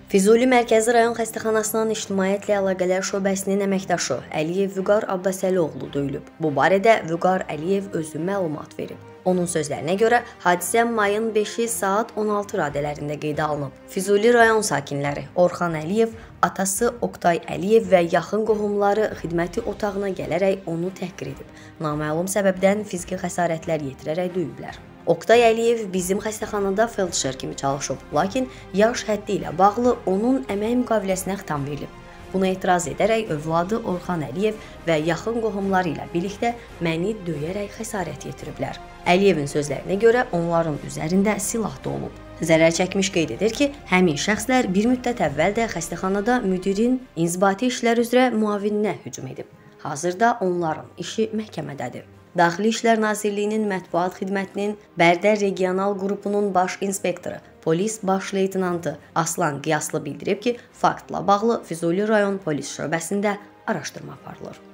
Füzuli Mərkəzi Rayon Xəstəxanasının İctimaiyyətlə Əlaqələr Şöbəsinin əməkdaşı Əliyev Vüqar Abbasəlioğlu döyülüb. Bu barədə Vüqar Əliyev özü məlumat verib. Onun sözlərinə görə hadisə mayın 5-i saat 16 radələrində qeydə alınıb. Füzuli rayon sakinləri Orxan Əliyev, atası Oqtay Əliyev və yaxın qohumları xidməti otağına gələrək onu təhqir edib. Naməlum səbəbdən fiziki xəsarətlər yetirərək döyüblər. Oqtay Əliyev bizim xəstəxanada felçer kimi çalışıb, lakin yaş həddi ilə bağlı onun əmək müqaviləsinə xitam verilib. Buna etiraz edərək övladı Orxan Əliyev və yaxın qohumları ilə birlikdə məni döyərək xəsarət yetiriblər. Əliyevin sözlərinə görə onların üzərində silah da olub. Zərər çəkmiş qeyd edir ki, həmin şəxslər bir müddət əvvəl də xəstəxanada müdirin inzibati işlər üzrə müavininə hücum edib. Hazırda onların işi məhkəmədədir. Daxili İşlər Nazirliyinin Mətbuat Xidmətinin Bərdə Regional Qrupunun baş inspektoru, polis baş leytenantı Aslan Qiyaslı bildirib ki, faktla bağlı Füzuli rayon polis şöbəsində araşdırma aparılır.